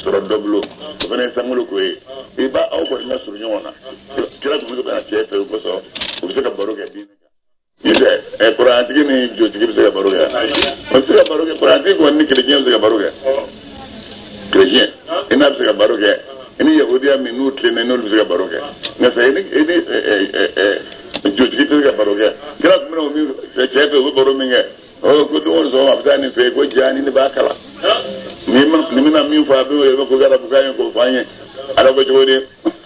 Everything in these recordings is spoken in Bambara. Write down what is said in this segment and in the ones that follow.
soro doblo fene sangulo ko e ba aw ko na suru nyona kila ko ba che fe ko so ko se ka baro ga din ide e Quran ti ni jo ti se ka baro ga o se ka baro ga Quran ti ko ni krejien se ka baro ga krejien ina se ka baro ga ini yahudiya minut le nenul se ka baro ga na se ini jo ti se ka baro ga kila ko no mi se che fe ko baro mi ga o ko do so abdani fe ko jani ni ba kala ni mina min fa be ko gara bukayen ko fanye ala ko jodi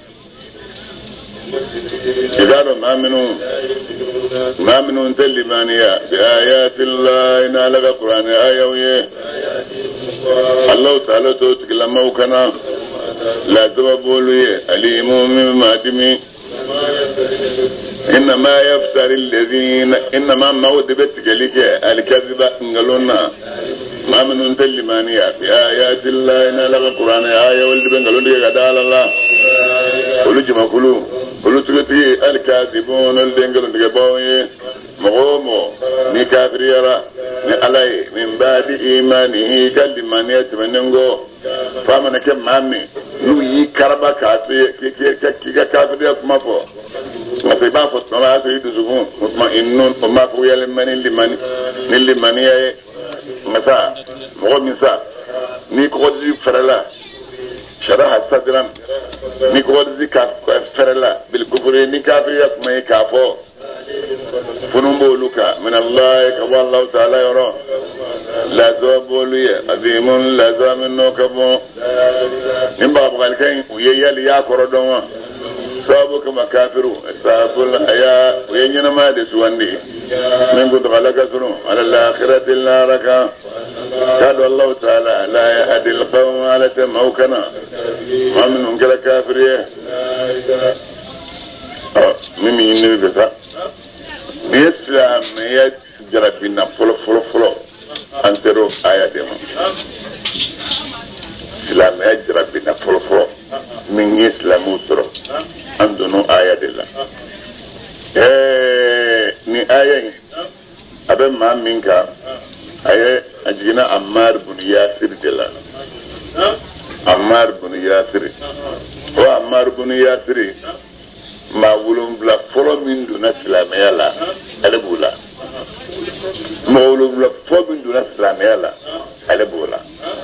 idaro ma minu talimaniya bi ayati allah ina la qur'an ayawiye allah ta'ala to tiklamau kana la tabulu alimu mimma dimi إنما يفتر الذين إنما موت بتجليك الكذب إنقلونا ما من أنت اللي في آيات الله إن لغا القرآن آية والدي بنقلون لك قدال الله قلوا جمع قلوا تكتي الكاذبون اللي بنقلون لك باوي مغومو ني كافر يرى ني علي من بعد إيمانه كالإيمانية مننغو فامنا كم مامي نو يكربا كافر يكما فو وفي بعض الصلاة يدزفون مطمئنون وما فويا لمن يا مساء مغو مساء نيكوزي فرلا شرح صدرا نيكوزي فرلا بالكفر نكافر يكما يكافو فنبولك من الله كبا الله تعالى يرى لا زوبولي عظيم لا زامن كبو نباب غالكين ويالي ياكورو دوما sabu kama kafiru sabul haya ويننا ما دسواندي من كنت خلق سنو على الآخرة النارك قال الله تعالى لا يهدي القوم على تموكنا ما منهم كلا كافرية ممي ينبي بسا بإسلام يجرى بنا فلو أنترو آيات إسلام يجرى بنا فلو من إسلام وسرو عندنا آيات الله ni ayan abin ma minka aye ajina Ammar bin Yasir dela Ammar bin Yasir o Ammar bin Yasir ma wulum bla folo min duna islamiyya la alebula ma wulum bla folo min duna islamiyya la alebula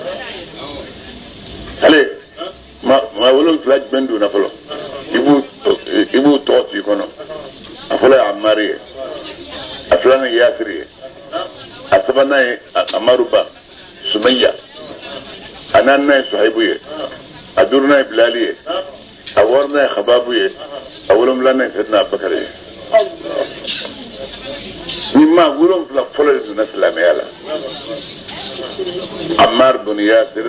ale ma wulum flag ben duna folo ibu toti kono afula Ammari aflana Yasiri asabana Amaruba Sumayya ananna Suhaybuye adurna Bilaliye awarna Khababuye awulum lana Sayyidina Abubakar mimma gulum fla folol duna islamiyala Ammar bin Yasir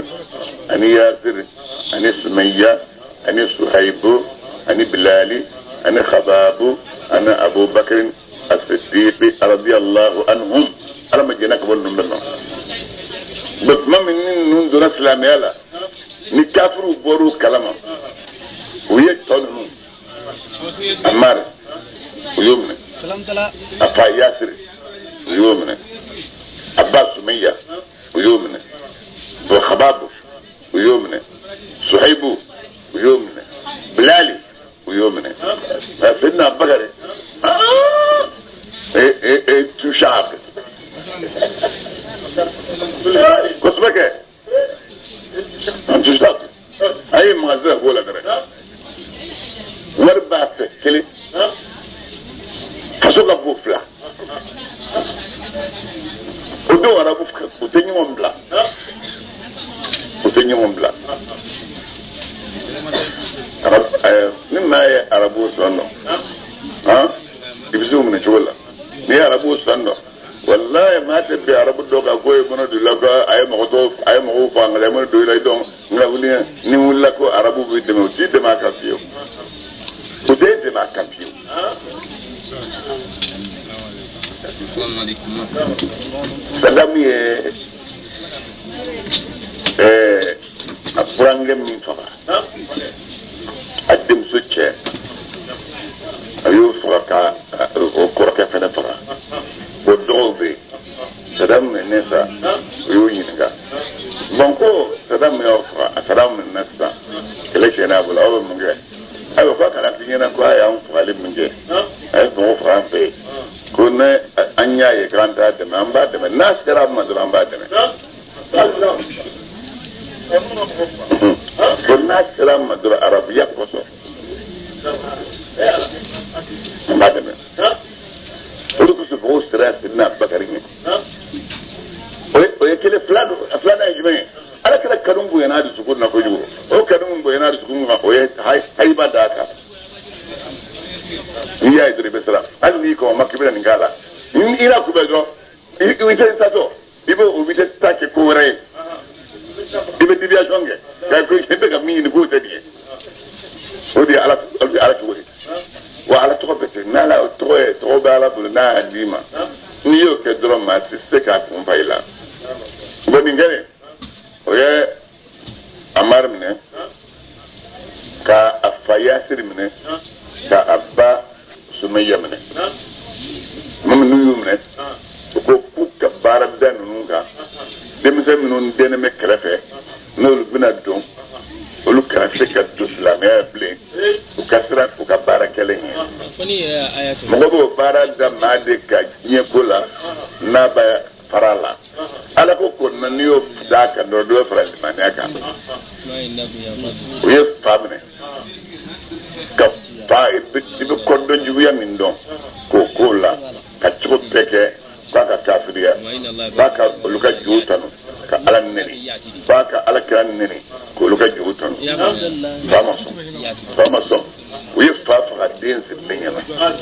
ani Sumayya ani Suhaybu ani Bilali ani Khababu أنا أبو بكر الصديق رضي الله عنهم أنا ما جينا قبل نمبرنا بس ما من نون إسلام يلا نكافر وبورو كلامه ويجتهدون أمار ويومنا أفا ياسر ويومنا أباس سمية ويومنا وخباب ويومنا صحيبو ويومنا بلالي ويومنا سيدنا أبو بكر تو شعب كسبك انت شعب اي مغزاه ولا درجة وربع فكلي فسوق ابو فلا ودو ارابو فكر وتني مبلا نما ارابو سنو ها يبزو من جولا ني ارابو سنو والله ما تبي ارابو دوغا كوي منو دلكا اي مخو فانغ من دو لاي دون نغولي ني ولا كو ارابو بي دمو تي دما كافيو ودي دما كافيو السلام عليكم سلامي أفرانجم من فقط أدم سوتشة أيوة فقط وكرة فنفرة والدغبي سلام الناس يوينك بانكو سلام asam me ofa asam min nasta election na bula o munge ay ko kala tinyana ko ay am fali munge ay ko fa be ko ne anya ye granda de mamba de nas kara ma de mamba de ko nas kara ma de arabia ko so madame ko su ko stress na bakari oye kele flana ejme ala kala kadumbu yana da sukun na koyo o kadumbu yana da sukun ma oye hay ba da ka iya idri besara al ni ko makibira ngala ina ku bezo ite tato ibo ubite take ko re ibe tibia jonge ka ko hebe ga mi ni ko tedi odi ala ko wa ala to bete na la to ba ala bul na adima ni yo ke dro ma se ka ko faila boni ngere oye amar mine ka afayasir mine ka abba sumayya mine mam nuyu mine ko puka barab dan nunga dem se minun dene me krefe no lu bina don olu ka se ka dusla me ble ko kasra ko ka barakele ni foni ayatu mo go bara da ma de ka nyekola na ba farala ala ko ko na niyo da ka do do farali maniaka ye famne ka pa ibi ko do juya min don ko kola ka chuko peke ka kafiriya baka luka jutanu ka ala neni baka ala kan neni ko luka jutanu fama so we fa din silinga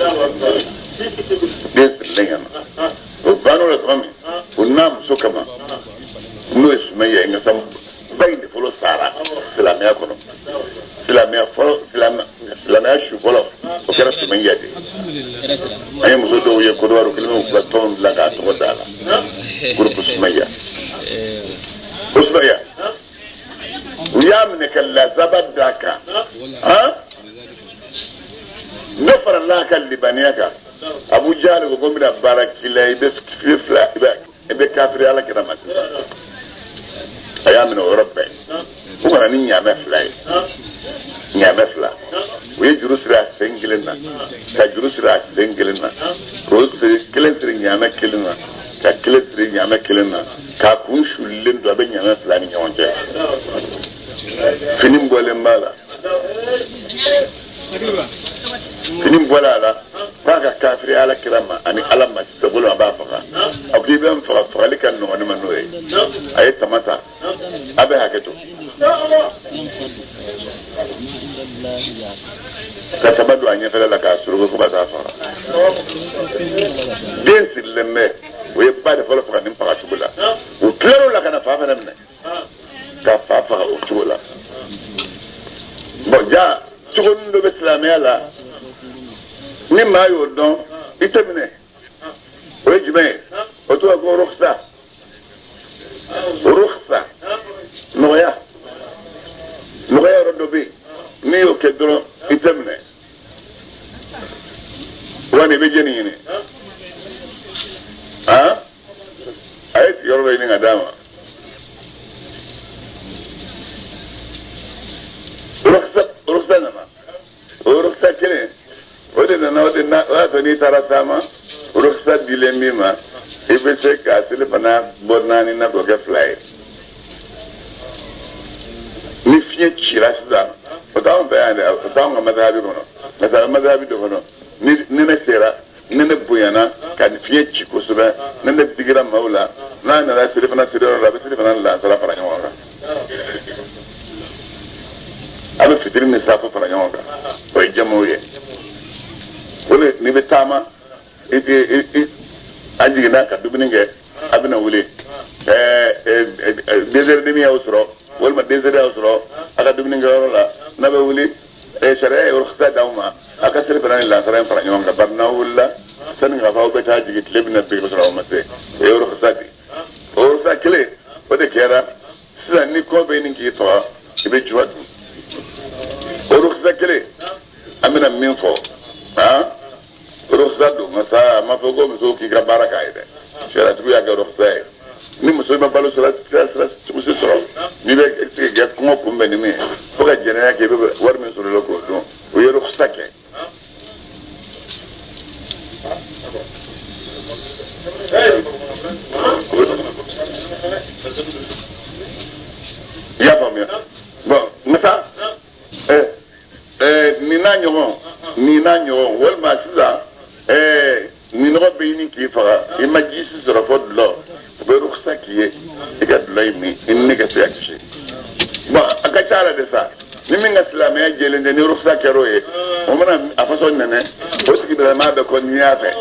o bano la fami unam so kama no ismeya inga sam bayde folo sara islamia kono islamia folo islamia shu folo o kera ismeya de ay mo do ye ko do ko ko ton la ga to dala grupo ismeya ismeya ويامن كلا زبد داكا ها نفر الله كاللي بنياكا ابو جهل وقوم بنا بارك الله يبس كفلا يبقى كافر على كده ما ايامن وربي هو انا نيا مفلاي نيا مفلا ويجرس راس سنجلنا كجرس راس سنجلنا كل كلن نيا مكلنا كلن نيا مكلنا كاكون شولين دو بنيا مفلا نيا وانجا finim gole mala finim bola la ka kafiri ala kirama ani ala ma tabulu ba faka abdi ben faka faka kan no ni manoy ay tamata abe haketo ka tabadu anya fela la ka suru ko ba ta fara den silme we ba de fala faka nim faka tubula o klero la kana fa fa namne ka fa fa o tubula bon ja tugun do islamia la ni ma yo don itemine o jime o to ko rukhsa noya rodo bi ni o ke do itemine wani be jeni ni ha ay yorbe ni ngadama رخصة نما ورخصة كله ودنا نودنا واتني ترى سما ورخصة ديلمي ما يبسك أصل بنا بورناني نبغى فلاي نفيه تشيراش دا وتاهم بيان وتاهم مذهبي كنا مثلا مذهبي ده كنا ننسيرا ننبويانا كان فيه تشيكو سبا ننبتيجرا مولا لا سيرفنا سيرنا لا بسيرفنا لا سلا فرعين وارا abe fitiri ni safa fara nyonga o jamoye wole ni betama aji na ka dubini nge abina wule desert demi ausro wol ma desert ausro aka dubini nge wala na be wuli sharia o khsa dawma aka sir fara ni la fara nyonga barna wala san nga fa o beta jigi lebna be ko ma se o khsa di o sa kile o de kera sila ni ko be ni ki to ibe juwatu رخصة كله أمنا مين فو ها رخصة دو مسا ما فوقو مسوكي كبارة كايدة شرط بيا كرخصة ني مسوي ما بالو سرات مسوي سرو ني بيك ya faamuya bon masa ni n'a ɲɔgɔn walima sisan ni nɔgɔ bɛ ɲini k'i faga i ma ji si sɔrɔ fɔ dulɔ u bɛ rukusa k'i ye i ka dulɔ in min i ni ne ka se ka kisi bon a ka ca la de sa ni min ka silamɛya jɛlen tɛ ni rukusa kɛra o ye o mana a fasɔ nɛnɛ o tigi bɛɛ maa bɛ kɔ ni y'a fɛ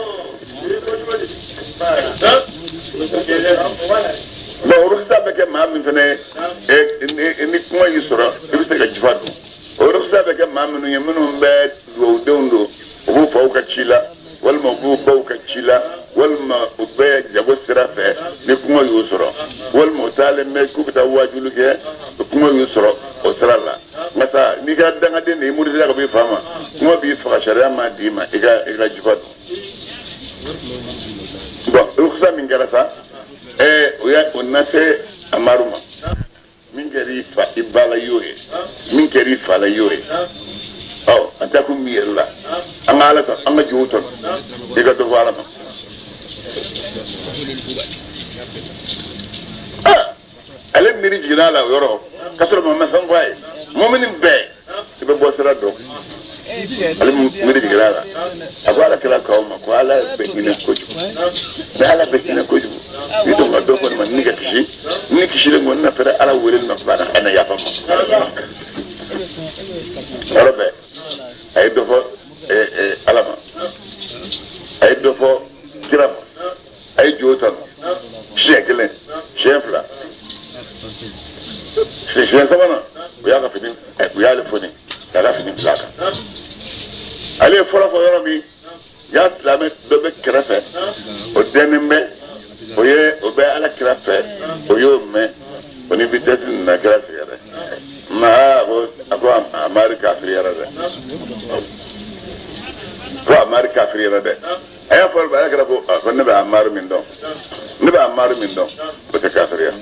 bon rukusa bɛ kɛ maa min fɛnɛ ni kuma y'i sɔrɔ i bɛ se ka jifa dun o rukusa bɛ kɛ maa minnu ye minnu bɛ dugawudenw don u b'u faw ka ci la walima u b'u baw ka ci la walima u bɛ jago sira fɛ ni kuma y'u sɔrɔ walima u taalen bɛ k'u bɛ taa waajulu kɛ o kuma y'u sɔrɔ o sira la nka sa n'i ka dangaden de i murisira ka b'i fa ma kuma b'i faga sariya ma d'i ma i ka jifa dun bon rukusa min kɛra sa o na se amaru ma min kɛra i fa i ba la i y'o ye min kɛra i fa la i y'o ye an tɛ kun min yɛrɛ la an ka ala an ka jogo tɔn i ka dɔ fɔ ala ma ale miiri jiginna a la o yɔrɔ ka sɔrɔ ma fɛn fɔ a ye mɔmini bɛɛ i bɛ bɔ sira dɔn ale miiri jiginna a la a ko ala kɛra k'aw ma ko ala bɛ hinɛ kojugu mais ala bɛ hinɛ kojugu i dɔn ka dɔ fɔ ma ni ka kisi ni kisilen ko na fɛrɛ ala wele ma banna a na yafa ma yɔrɔ bɛɛ a ye dɔ fɔ ala ma a ye dɔ fɔ kira ma a ye jo ta siɲɛ kelen siɲɛ fila siɲɛ sabanan u y'a ka fini u y'ale foni k'a ka fini bila a kan ale ye fɔlɔ fɔ yɔrɔ min y'a silamɛ dɔ bɛ kɛrɛfɛ o dɛnnen bɛ o bɛ ala kira fɛ o y'o mɛn o ni vitesse nana kira sɛgɛrɛ a ko amari kafiri yɛrɛ dɛ ko amari kafiri yɛrɛ dɛ a y'a fɔ ala kira ko ne bɛ amari min dɔn o tɛ kafiriya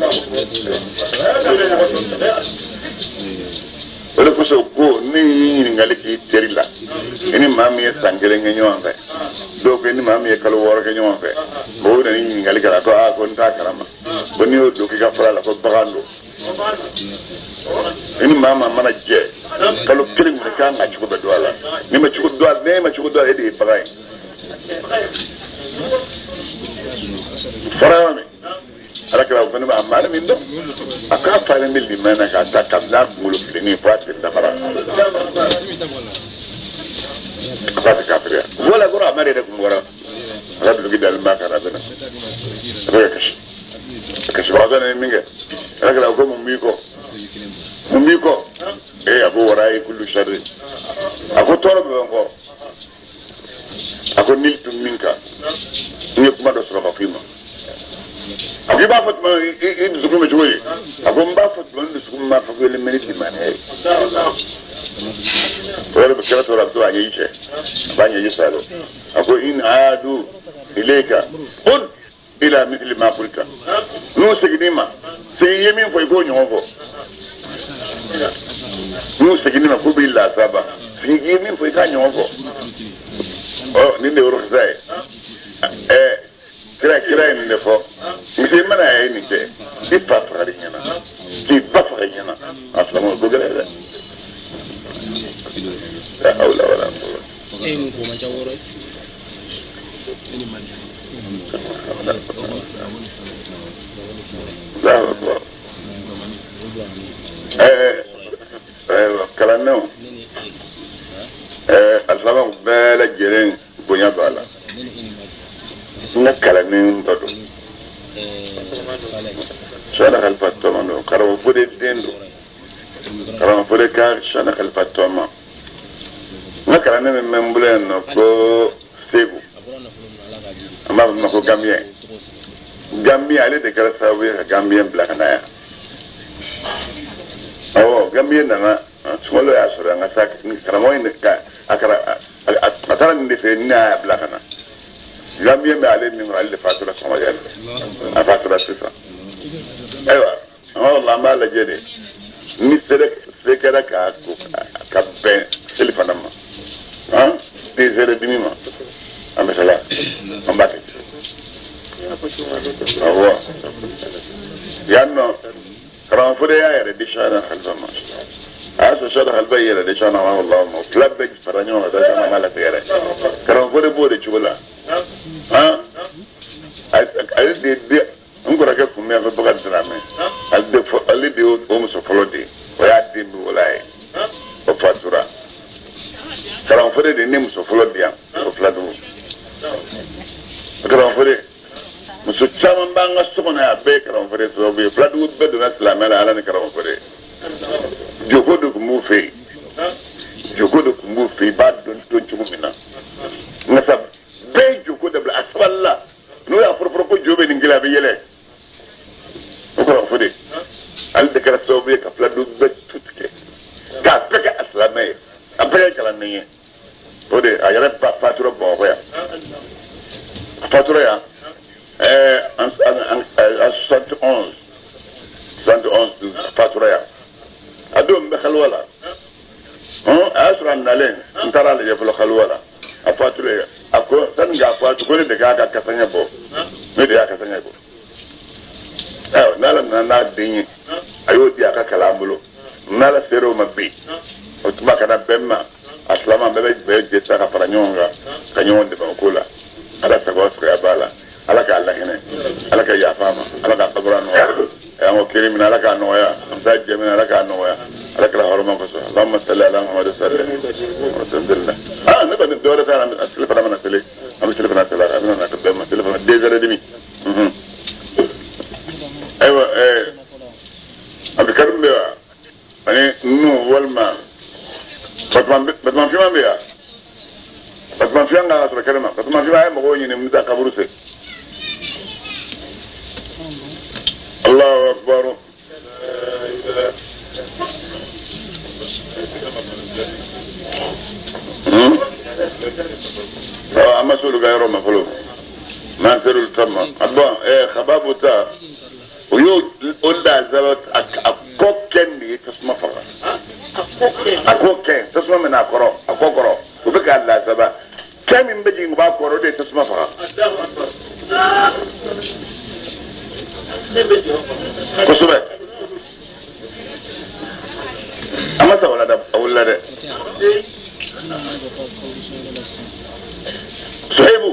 o de kosɔn ko ne y'i ɲininkali k'i teri la i ni maa min ye san kelen kɛ ɲɔgɔn fɛ dɔw ko i ni maa min ye kalo 6 kɛ ɲɔgɔn fɛ o na ni ɲininkali kɛra ko ko n t'a kalama ko n'i y'o don k'i ka fara la ko bagan don i ni maa mana jɛ kalo kelen minɛ k'an ka cogo bɛ don a la n'i ma cogo don a la e de ye bagan ye fara yɔrɔ min ala kɛra o fana b'a maari min dɔn a k'a falen bɛ limɛn na k'a ta kabini a kunkolo filenin fo a tile dafara a k'a tɛ kafiriya wala kɔrɔ amari yɛrɛ kun bɔra a ka duloki dalen b'a kan a bɛ na a bɛ ka kasibagatɔ na ye min kɛ ala kɛra o ko mun b'i kɔ a ko wara ye kulu sari a ko tɔɔrɔ bɛ n kɔ a ko nil tun min kan n ye kuma dɔ sɔrɔ ka f'i ma a ko i b'a fɔ tuma i dusukun bɛ cogo di a ko n b'a fɔ tuma n dusukun b'a fɔ ko elemeni limaniya ye o yɛrɛ bɛ kɛra sɔrɔ a bɛ to a ɲɛji cɛ a b'a ɲɛji sa dɔ a ko in aadu ilayka qul ila mithli ma qulta n'u seginni ma segin ye min fɔ i k'o ɲɔgɔn fɔ n'u seginni ma k'u b'i laasaba segin ye min fɔ i k'a ɲɔgɔn fɔ nin de ye rukusa ye kira ye nin de fɔ misi mana ye nin kɛ i fa fagali ɲɛna k'i ba faga ɲɛna a filama o ko gɛlɛn dɛ la hawla wala quwwata kalandenw alifamaw bɛɛ lajɛlen bonya b'a la n ka kalanden dɔ don Cheikhna Khalifa Toma don karamɔgɔ Fode den don karamɔgɔ Fode ka Cheikhna Khalifa Toma n ka kalanden min bɛ n bolo yan nɔ ko Segu an b'a fɔ ma ko Gambien ale de kɛra sababu ye ka Gambien bila ka na yan Gambien nana sunkalo y'a sɔrɔ an ka sa karamɔgɔ in a taara nin de fɛ ni y'a bila ka na Gambien bɛ ale min kɔnɔ ale de fatura sɔgɔmada fɛ a fatura sisan ayiwa an b'a lajɛ de ni se kɛra ka bɛn seli fana ma 2 heures et demie ma an bɛ se la an b'a kɛ awo yanno karam fude ya yare dishana halbama aso shada halba yare dishana wa Allah mo flabbe faranyo da sama mala tere karam fude bode chula ha ay de ngora ke fu me fa bagat drame al de o mo so folode o ya de bi walai o fatura karam fude de nem so folode ya o fladu karam fude muso caman b'an ka so kɔnɔ yan a bɛɛ ye karamɔgɔ sababu ye filatigiw bɛɛ donna silamɛya la ala ni karamɔgɔ joko de tun b'u fɛ yen joko de tun b'u fɛ yen i b'a dɔn cogo min na nka sa bɛɛ ye joko dabila a sabali la n'o y'a fɔrɔfɔrɔ ko jo bɛ nin kelen a bɛ yɛlɛ o karamɔgɔ ale de kɛra sababu ye ka filatigiw bɛɛ tu tigɛ k'a bɛɛ kɛ a silamɛ ye a bɛɛ kɛ kalanden ye o de a yɛrɛ fatura Bamakɔ yan a fatura yan. En 71 fatura ya adom be khalwala asra nalen ntara le yeflo khalwala a fatura ya ako tan ga fatu ko de ga kasanya bo me de ya kasanya bo nala na dinyi ayo dia ka kalambulo nala sero mabbi o tuma kana bemma aslama be je ta ka paranyonga kanyon de bankula ala sagos ko abala ala ka Allah hene ala ka ya fama ala ka sabra no ya mo kirim ala ka no ya amsa jemin ala ka no ya ala ka horma ko so Allahumma salli ala Muhammad sallallahu alaihi wasallam ne ba de dora ta am asli fara mana tele am asli fara tele abina na ka bemma tele fara 2h30 aywa abi karim be ani nu walma batman fi ma be ya batman fi nga asra kalima batman fi ma mo ni mu da kaburu se الله أكبر أما سؤال غيره مفلوس ما سر التم أبا خبابوتا ويود أولى زلط أكوكن دي تسمع فقط أكوكن تسمع من أكرو أكوكرو وبك الله سبا كم من بيجي مباكرو دي تسمع فقط كسبة أما سوالة ده أولا ده صحيبو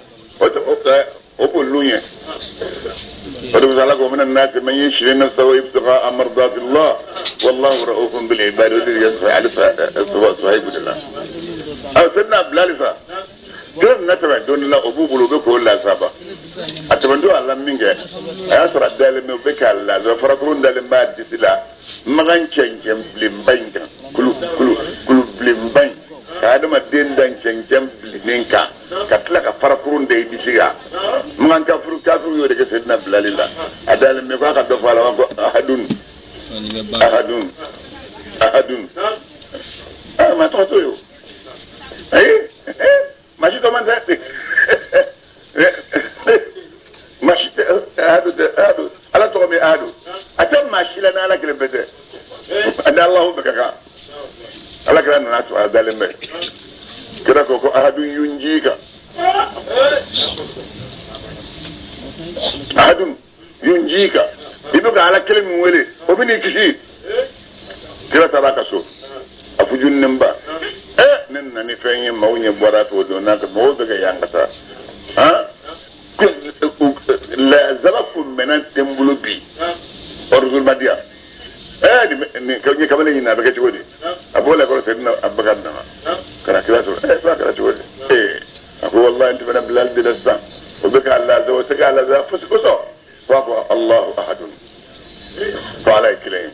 أبو اللونية ودو سألك ومن الناس من يشري نفسه ابتغاء مرضات الله والله رؤوف بالعباد ودي يدفع على صحيبو لله أو سيدنا بلالسة كيف نتبع دون الله أبو بلوبك ولا سابا أتمنى الله منك أسرع دالم وبك الله زفركون دالم بعد جسلا مغان شنجم بلمبين كلو بلمبين هذا ما دين دان شنجم بلمينكا كتلك فركون داي بيشيا مغان كفر يورك سيدنا بلال الله أدالم مفاق دفع لهم أحدون ما تقصيو ماشي كمان ده ماشي هادو على تومي هادو اتم ماشي لنا على كلمته ان الله بكا على كلام الناس هذا اللي كده كوكو هادو ينجيكا هادو ينجيكا يبقى على كلمه ولي وبني كشي كده تراك سو افجون نمبا نن نفهم ما وني بورات ودونا كموت كيانغتا ها لا زلفوا من تمبلو بي ورزول مديا كوني كمان ينا بكتي ودي ابو لا كل سيدنا ابغى دنا كنا كده لا كده ودي اقول والله انت من بلال بدسا وبك الله زوجك على ذا فسكسو وهو الله احد فعليك كلام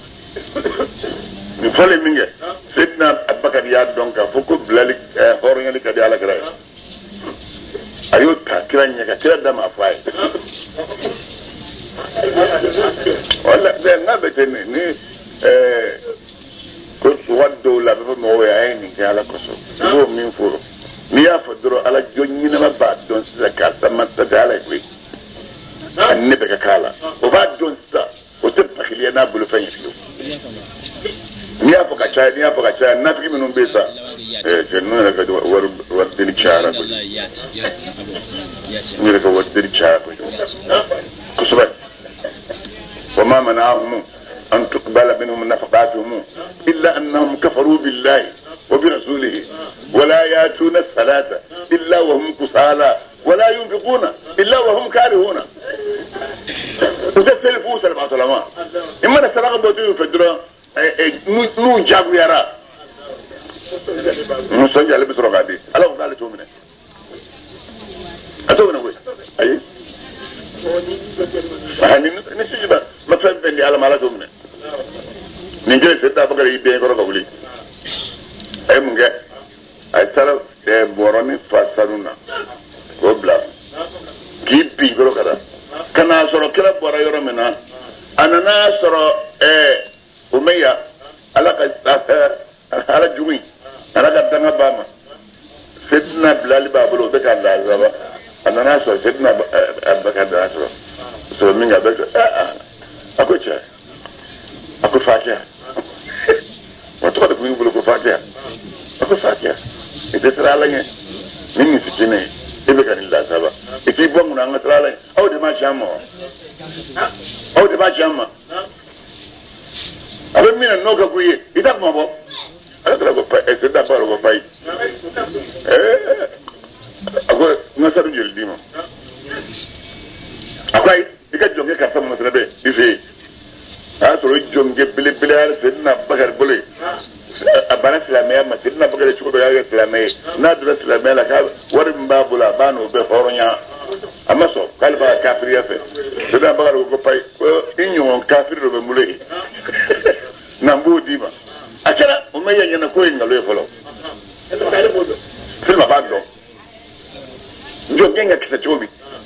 نفعل منه سيدنا أبكر ياد دونك فوق بلالك هورين لك دي على كراي أيوة كراي كرا دم أفاي ولا ده نبتني ني كنت ودوا لا بموي عيني على كسو هو مين فورو نيا فدرو على جوني ما بعد دون زكاة ما تدعي كوي النبي كالا وبعد دون ستا وتبقى خلينا بلو فين فيو ni ya faka cha na fi minun besa jannu ne ka war dil chara ko ni ka war dil chara ko kusuba wa ma mana'ahum an tuqbala minhum nafaqatuhum illa annahum kafaru billahi wa bi rasulihi wa la yatuna as-salata illa wa hum kusala wa la yunfiquna illa wa hum karihuna وتسال فوس العلماء اما نسرق بودو فدرا نو جابو يرا مسنجا اللي بسرق عادي الله قال تو منه اتو منه اي يعني نسيج ما فهم بني على مالك منه نيجي ستا بقى يبي يقرا قولي اي منجا اي ترى بوروني فاسرونا قبل كيبي يقرا كذا kana soro kira bora yoro mena anana soro umayya ala jumi ala ka danga bama sidna bilal babulo be ka la zaba anana soro sidna abaka da so minga be akocha ako fakia wato da kuyi bulo ko fakia ako fakia ite sara lanye minni fitine ibe kan la zaba iki bongu na ngatra lanye au de ma chama abe mina noka kuye ita kuma bo ala kala ko pa da baro ko pai ako ngasaru jeli dimo akai dika jonge ka sama masrabe ife soro jonge bile bile ar sedna bagar bole abana islamiyya ma sedna bagar chuko be ya islamiyya na dura islamiyya la ka wari mbabula bano be horonya amaso kalba kafiri yafe seda bagar ko pai inyo kafiri do be mulei nambu diba akara umeya nyana ko ingalo folo filma bado njo genga kisa chobi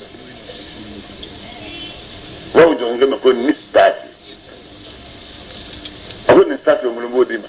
wao njo ngema ko nistasi ako nistasi umulumbu diba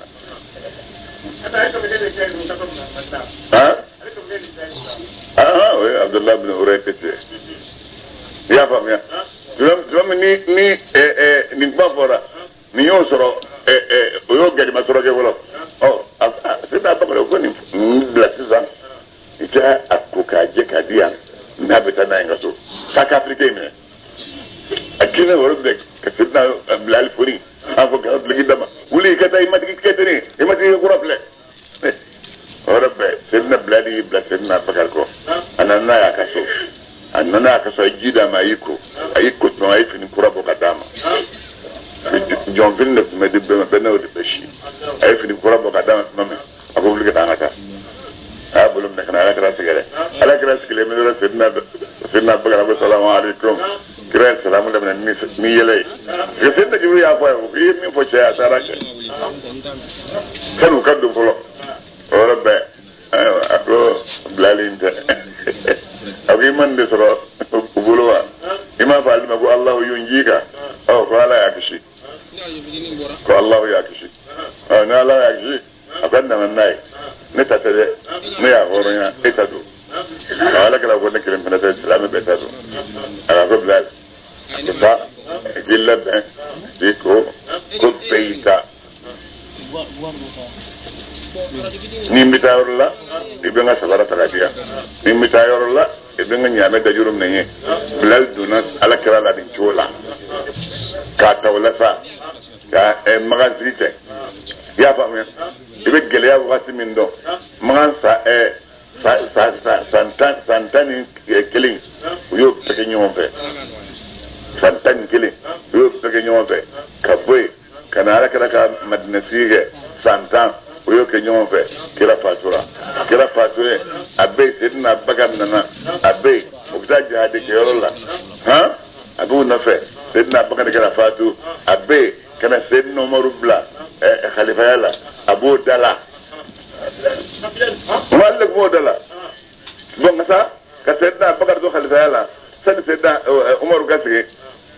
oui, Abdullah ibn Urayqite. Ya fam ya. Drum ni bafora. Ni yo soro yo gadi masoro ke wolo. Oh, c'est pas ko ni blasiza. Ita akuka je kadia na betana ngaso. Saka Afrique me. Akina woro de ka sidna Bilal Furi. Afo ka ligi dama. Wuli ka tay mati ketene. Imati ko rafle. Rabbe sidna Bilal blasina bakar ko. Anana ya kaso jida ayiko to ay fini kura bo kadama jonville ne me de bena de beshi ay fini kura bo kadama mame ako bulga tanata bulum ne kana ala kra sigale me do sidna bakar ko salamu alaikum kira salamu da ni yele je sidna jibu ya fa ko mi fo cha saraka kanu kaddu folo rabbe ako blalinte abi man de soro buluwa ima fa alima ko Allah yunjika ko ala yakishi ko Allah yakishi na Allah yakishi abanda man nay ne tatale ne ya horonya etadu ala kala ko ne kirim fana ta islam be tadu ala ko blal ta gilla be diko ko beita nimita yorla ibenga sabara talabiya nimita yorla ibenga nyame da jurum nenye bilal duna ala kira la din chola ka tawlasa ya magazite ya fami ibe gele ya wakati mindo magansa santani killing yo peke nyombe santani killing yo peke nyombe kabwe kana ala kira ka madnasige santan oyo ke nyon fe kira fatura abe sidna bagan nana abe okta jihad ke yorola ha abu na fe sidna bagan kira fatu abe kana sidna umaru bla khalifa yala abu dala wala ko dala bon sa ka sidna bagan do khalifa yala san sidna umaru gasige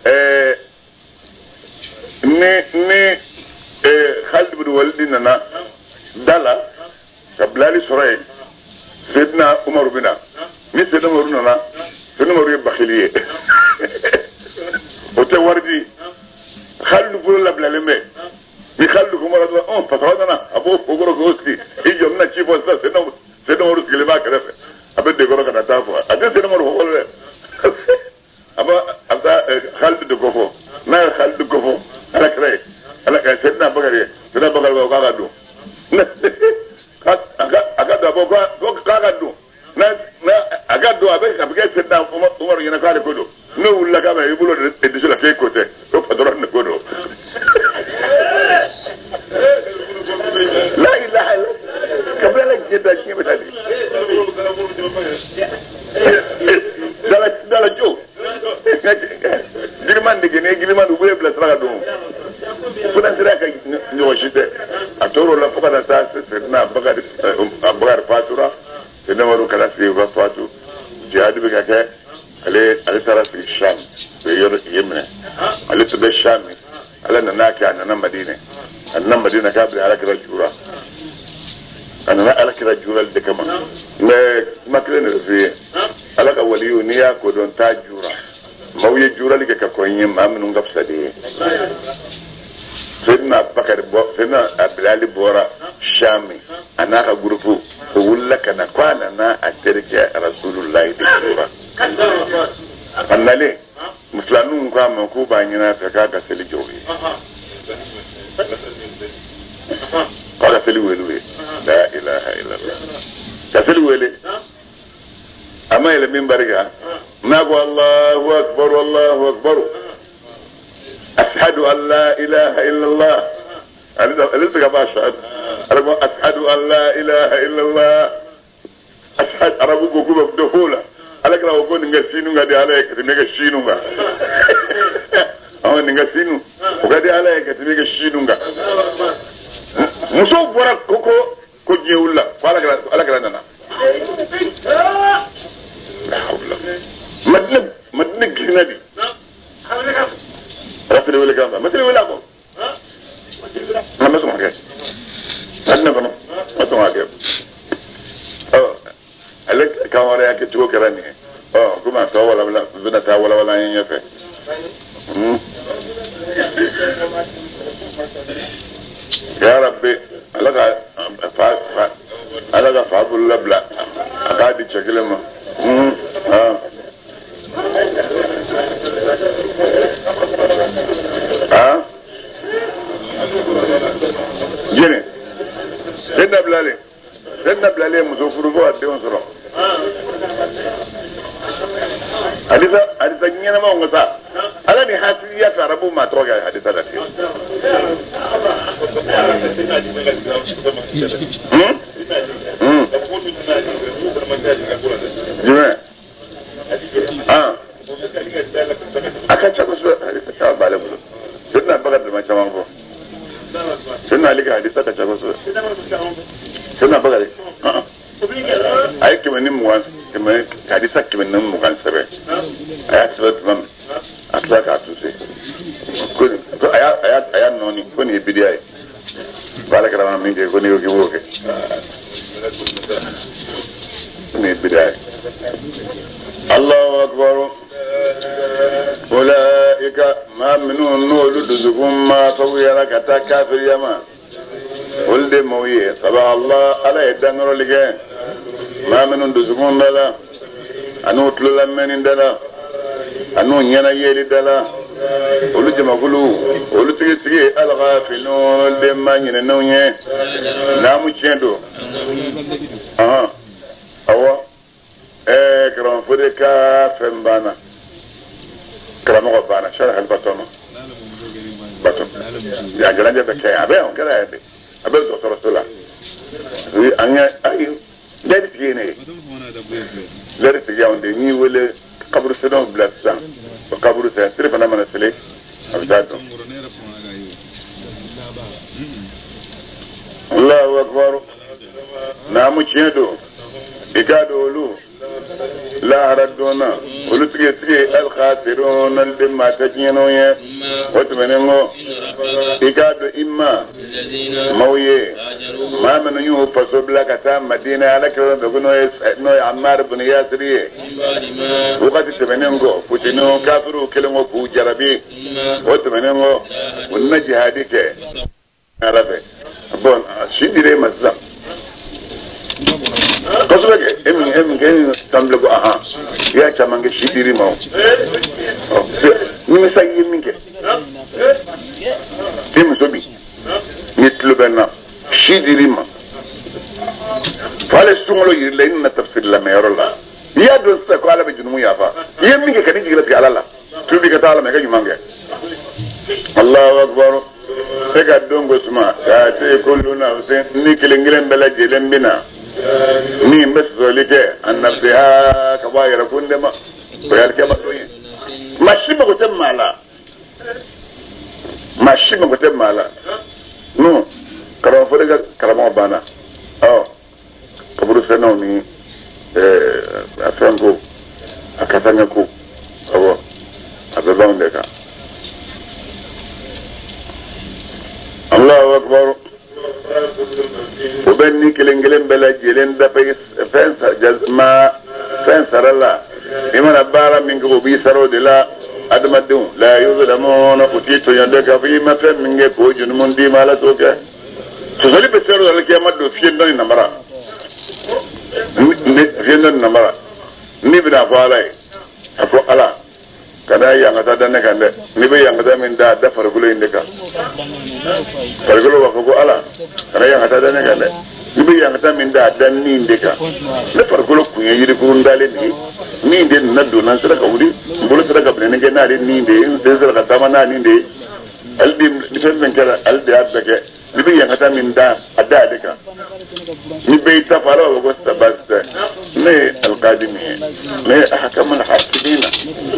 ni Khalid bin Walid nana dala kablali soray sidna Umar bina mi sidna Umar nana sidna Umar bakhiliye o te wardi Khalid bin la blaleme يخلكم مرض فترضنا ابو فوقرو غوستي يجي من تشيفو سيدنا ورس كلمه كده ابد يقولوا كده تعرفوا ادي سيدنا مرو هو ابا خالد دغفو ما خالد دغفو على كده على سيدنا بكر وقعدوا agado abo kagado na agado abeke senda umar yana kale kodo no ulla kama ibulo edisula ke kote to padron kodo la ilaha illa kabla jeda kibali dala jo giliman digene giliman ubule bla sala do kuna sira ka ni washite atoro la fuka da ta sirna bagar fatura ina waru kala sai ba fatu jihad bi kake ale tara fi sham be yor yemne ale to be sham ale na naka na madina annan madina ka bi alaka jura ana alaka jura de kama me makle ne fi alaka waliyu ni ya ko don ta jura mawye jura like ka ko yin mamnu ngafsade سيدنا بكر سيدنا عبد بورا شامي انا غروفو بقول لك انا كان انا اترك رسول الله دكتورا انا ليه مسلمون كما كوبا نينا تكاكا سلي جوي قال سلي ويلوي لا اله الا الله سلي ويلي اما الى منبرها نقول الله اكبر الله اكبر أشهد أن لا إله إلا الله أليس كما أشهد أشهد أن لا إله إلا الله أشهد أربوك وكوبا بدخولة ألك لو أقول نغسينو غادي عليك نغسينو أو نغسينو وغادي عليك نغسينو مصوب ورق كوكو كجي ولا فالك لنا لا حول مدنك هنادي رفض ولا كذا مثل ولا كم ما سمع كذا أنا كنا ما سمع كذا هلك كمان يا كتشو كراني كم تاولا ولا بنا تاولا ولا ينفع يا ربي هلك فابول لبلا أكادي شكلهم جيني سيدنا بلالي مزوفرو بو اديون سرو حديثا نينا ما ونغسا على ني حاسية كاربو ما توقع حديثا لكي جيني akan cakap soal balik dulu. Sudah bagat macam apa? Sudah lagi hadis tak cakap soal. Sudah bagat. Ayat kemenim muas, kemen hadis tak kemenim mukan sebe. Ayat sebab mam asal katu se. Kau ayat noni, kau ni bidiai. Balik kerana minggu kau ni yogi woke. Ni bidiai. Allahu Akbar. أولئك ما منهم نول دزقهم ما طويرا كتا كافر يما ولد مويه صباح الله على يدنر لك ما منهم دزقهم دلا أنو تلو لمن دلا أنو نينا يلي دلا ولد جمعقلو ولد تيجي الغافلون ولد ما يننونيه نامو تشندو أوا كرام فدكا فمبانا كلامه بنا شرح البطن يا جلان جاب كي أبيه كذا أبيه دكتور رسول الله أنا أي لا تجيني لا تجي عندي ولا قبر سنة بلاسان وقبر سنة ترى أنا من السلك أبجادهم الله أكبر نامو تشيدو إكادولو لا ردونا ولتجي الخاسرون الدم تجينوه وتمنعه إكاد إما مويه ما من يو فصبلا كتام مدينة على كذا بقولنا نوع عمار بن ياسريه وقت تمنعه فتنه كافر وكلمه فوجربي وتمنعه والنجي هذيك arabe bon shidire masla kosbege emin tamble go aha ya chamange shidiri ma ni misagi minke tim sobi nitlu benna shidiri ma fale sungolo yirle na tafsir la mayrola ya do sa ko ala be junumu ya fa yemmi ke kadi jigila ala la tubi ka taala me ka jumange Allahu akbar sega dongo suma ta te kulluna usen ni kilengilen bela jelen bina ni mbezolike annabha ka bayira kundema bayar ke badoyi mashima ko temala no kara fodega karama bana kaburu seno ni afrango akatanga ko awo ababande ka Allahu akbar وبني كلنجلن بلا جلن دا فنس جزما فنس رلا إما نبارا من قبي سرو دلا أدمدون لا يظلمون قتيتو يندك في مفن من قبو جنمون دي مالا توكا تسالي بسيرو دلك يمدو فيندن نمرا فيندن نمرا نبنا فالاي أفو ألا kada yang kata dan nekande nibe yang kata minda da fargulo indeka fargulo wa ko ala kada yang kata dan nekande nibe yang kata minda dan ni indeka le fargulo kunya yiri kurundale ni inde naddo nan sira kawdi mbolo sira kabne ne na de ni inde de sira kata mana ni inde albi difen kala albi abake nibe yang kata minda ada deka nibe tafara wa ko sabasta ne alqadimi ne ahkamul hakimina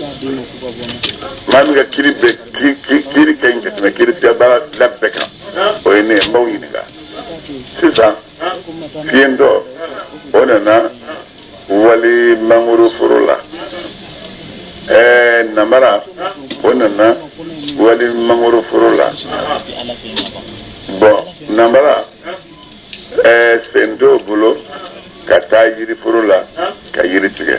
manga kiri kenga tuna kiri tiaba labbeka oyne mawiniga sisa fiendo onana wali manguru furula namara onana wali manguru furula bon namara sendo bulo kata yiri furula ka yiri tige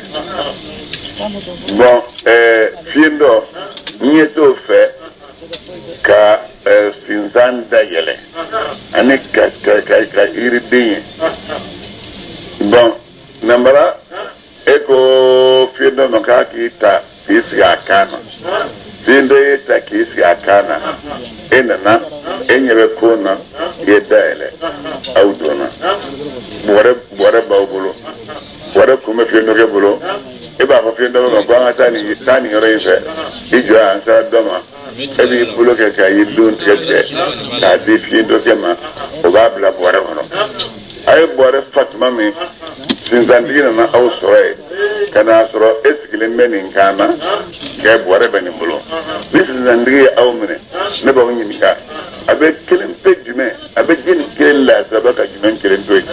bon fiendo nieto fe ka sinzanda yele ane ka iridin bon nambara eko fiendo maka kita isi akana fiendo eta kisi akana enana enyebe kona yedele audona bore bawbulo bore kuma fiendo ke bulo eba fa fiendo ma kwa tani reise ijo ansa doma ebi bulo ke ka yidun tete ta di fiendo ke ma obabla bore wono ay bore fatma mi sinzandina na ausore kana soro eskilin menin kana ke bore benin bulo this sinzandigi awmene ne ba woni mika abe kilim pejume abe jin kilen la sabaka jumen kilen toy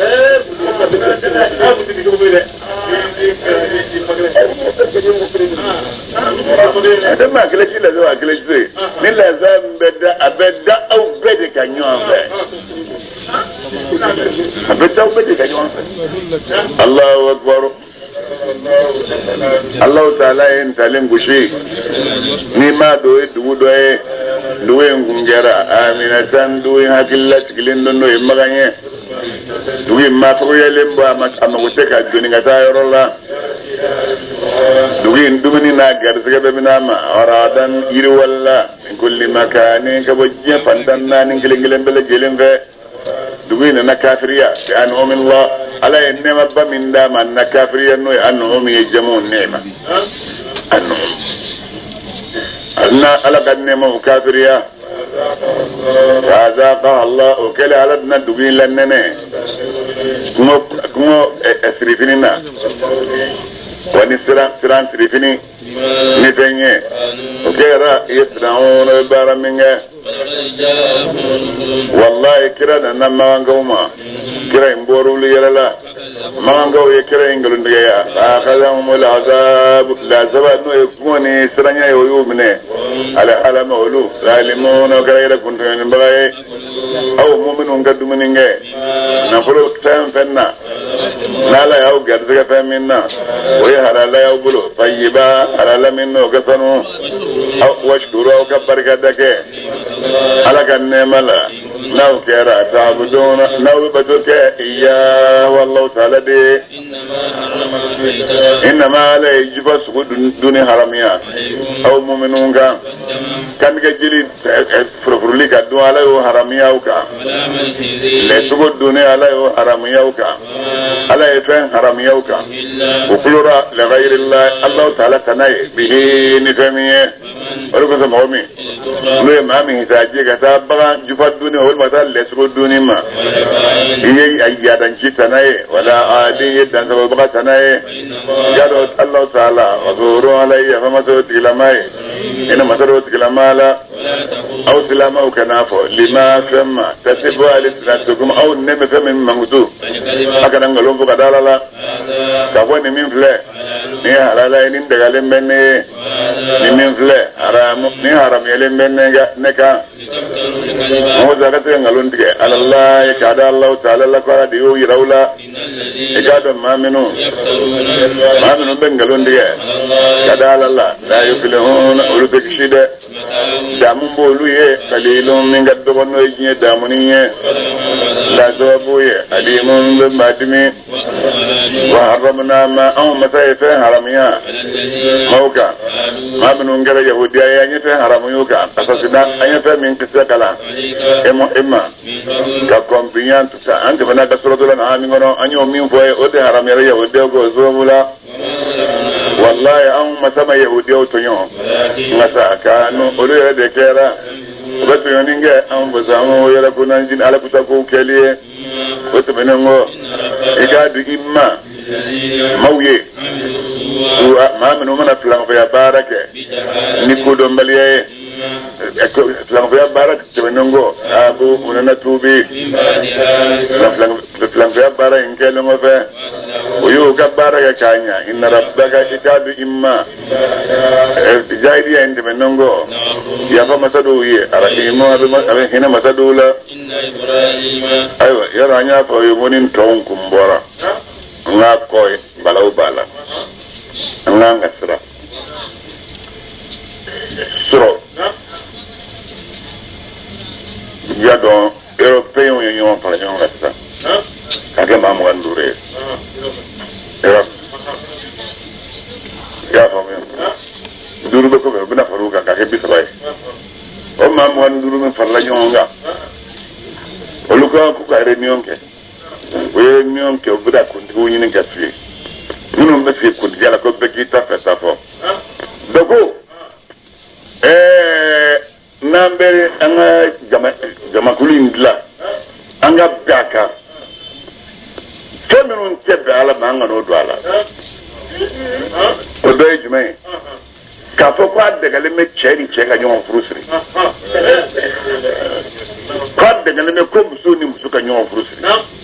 ada ma kile ci la zo akile ci ni la zambeda abeda au bede kanyombe abeda au bede kanyombe Allahu akbar Allah ta'ala en talen gushi ni ma do duwe ngungera aminatan duwe hakillat gilindon no maganye duwe ma to yelembo amaguteka joni ngata yorola duwe ndumini na garziga be minama aradan yiri walla min kulli makani kabajja pandanna ningilen bele gelenve duwe na kafiriya bi anhum Allah ala innama ba min dama na kafiriya no anhum yajmun ni'ma anhum أنا على قد نمو كافريا فذاقها الله وكل على دنا دبين لننه كمو اسرفيننا ونسران سرفيني نفنيه وكيرا يسرعون بارمنه والله كرا نما غوما كرا مبورو ليلا ما غو يكرا انغلون ديا اخذهم العذاب لا سبب انه يكوني سرانيا يومنه على علم اولو ظالمون غير كنتم بغاي او مؤمنون قدمننه نفلو كتام فنا لا لا يو غدغ فمنا ويهلا لا يبلو طيبا على منه كسنو او واشكروا كبر كدك على كان ملا ناو كيرا تعبدون ناو بتوك إياه والله تعالى دي إنما عليه جبس دوني حراميا أو مؤمنون كان كجلي فرفرلي كدو عليه حراميا وكا لسوق دوني عليه حراميا وكا عليه فين حراميا وكا وكلورا لغير الله تعالى تناي به نفهميه ولكن سمعومي لو مامي تاجي كتابا جفت دوني هو المثال لسوق دوني ما هي أيادن شيء تناي ولا عادي يدن سبب تناي جادو الله تعالى وزوروا عليه فما سوت كلامي إن ما سوت كلامالا أو كلامه أو كنافه لما فهم تسبوا على سنتكم أو نم فهم من مغدو أكن نقولون فقدر لا كفوا نمين فلا نيا لا لا إنين دعالين بني نمين فلا حرام نيا حرام يلين بني نكا هو زكاة نقولون تك على الله يكاد الله تعالى لا كارا ديو يراولا يكاد ما منو بنقولون تك كاد على الله لا يفلحون ولو تكشيد damun bolu ye kalilun min gaddo bonno ye damuni ye la dobu ye alimun bin badimi wa haramna ma aw matayfa haramiya mauka ma bin ngara yahudiya ya nyata haramuyuka asasina anyata min kisakala emma ka kombiyan tusa ande bana da suratul an'am ngono anyo min foye ode haramiya yahudiya go zomula wallahi an masama yahudiya tonyo ngasa kanu olu de kera batu yoninge an basamu yala kunan jin ala kutako keliye wato benengo igadu imma mawye ma menu mana plan fa barake nikodo mbaliye plan fa barake benengo abu unana tubi plan fa barake ngelo ngofe uyu baraka kanya inna rabbaka ikadu imma jaidi ya indi benongo ya fa masadu ye arahimo abe hina masadu la aywa yara nya fa yumonin ton kumbora nga koy balaw bala nga ngasra suro ya don européen yo yon par yon resta kage mamu andure ya famen duru be ko be na faruka ka hebi sabay o ma mo an duru men farla nyonga o luka ku ka reunion ke o reunion ke o buda ko ndu nyini ka fi ñunu be fi ko jala ko be ki ta fa ta fo dogo nambere anga jama kulindla anga baka feminun tebe ala manga no do ala o doy jume ka fo kwa daga le me cheri chega nyon frusri kwa daga le me ko musu ni musu ka nyon frusri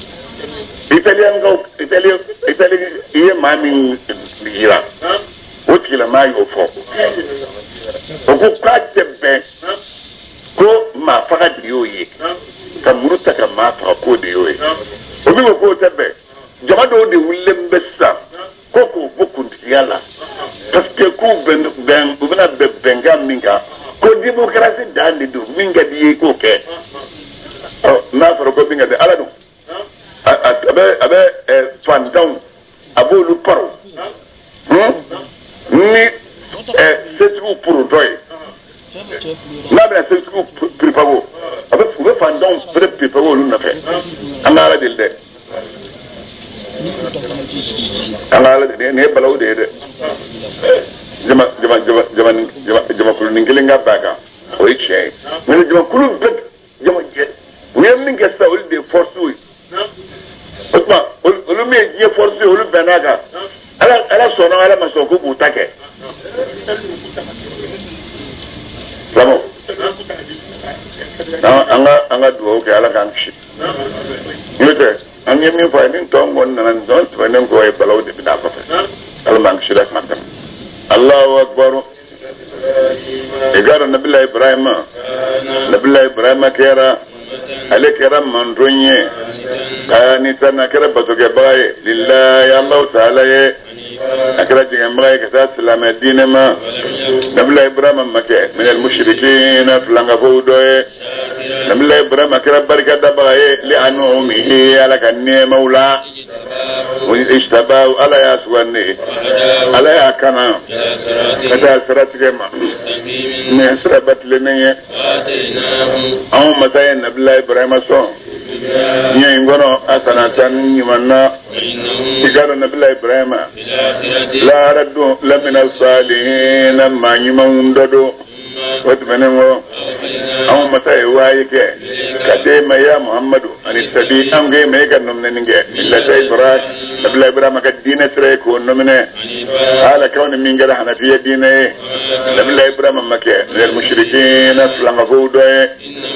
Italian iye mami yira o tila mai o fo o ko kwa tebe ko ma faka diyo ye ka muruta ka ma faka ko diyo ye o bi ko tebe jama do de wullem bessa koko bokun yala parce que ku ben ubna be benga minga ko démocratie dandi do minga di ko ke na faro ko minga de ala do abe fandown abolu paro ni c'est tout pour toi na ben c'est tout pripavo abe fandown pripavo lu na fe amara dilde angala ne balaw de jama kulu ningilinga baga o iche ne jama kulu bet jama je we minga sa ol de force wi otma olu me je force olu benaga ala sona ala masoko butake Ramo anga duo ke ala kan shi yote ange mi fa ni tongon nan don tenen ko e balaw de bida ko fa al man shi dak makam Allahu akbar egara nabila ibrahim kera ale kera mandonye kani tan kera batoke baye lillahi Allah ta'ala ye akra jigambay ka salama dinama nabila ibrahim makke min al mushrikin flanga fawdoye nabila ibrahim kira barka da baye li anumihi ala kanne maula wa ishtabahu ala yaswanni ala yakana kada siratigema ne sirabat lenye aw matay nabila ibrahim so nye ngono asanatan nyumanna igaro nabila ibrahim la raddu lamina salihin ma nyumandodo watmenengo aw matay wayike kadema ya muhammadu ani tabi amge mega nomneninge illa ibrahim nabila ibrahim ka dina tre ko nomne ala kawni mingara hanafiya dina nabila ibrahim make lil mushrikin flanga fawdo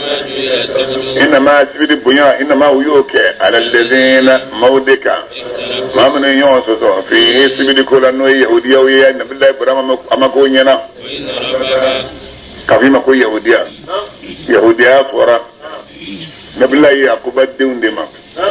إنما سبيل البنيا إنما ويوك على الذين مودك ما من يوسف في سبيل كل أنه يهودية ويا نبي الله إبراهيم أما كونينا كفي ما كون يهودية فورا نبي الله يعقوب الدين دما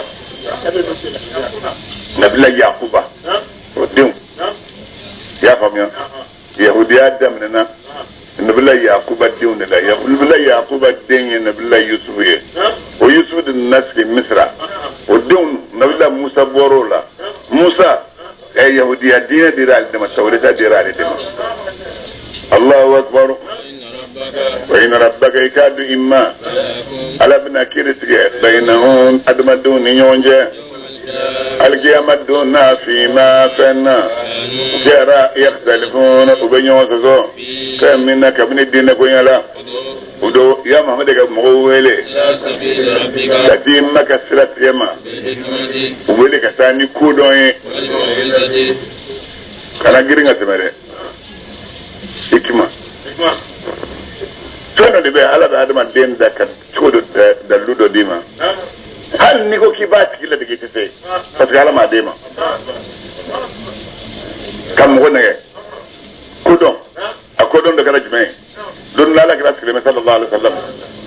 نبي الله يعقوب الدين يا فهمي يهودية دمنا نبي الله يعقوب الدين لا نبي الله يعقوب الدين نبي الله يوسف ويوسف الناس في مصر والدين نبي الله موسى بورولا موسى يهودية دين ديرال دم التوريث ديرال دم الله أكبر وإن ربك يكاد إما على ابن كيرتك بينهم أدمدون يونجه القيامة دون فيما فنا جرى يختلفون وبينهم كم منك ابن الدين كويلا ودو يا محمد كمغولي تتيمك سرت يما وولي كساني كودوين كان غيرنا تمره حكمة تونا دي على بعد دين ده كان تودو دلودو ديما هل نيكو كيبات كلا دكيتسي فتقال ما ديما كم غنى كودون أكودون دكرا جمعي دون لا كراس كلمة صلى الله عليه وسلم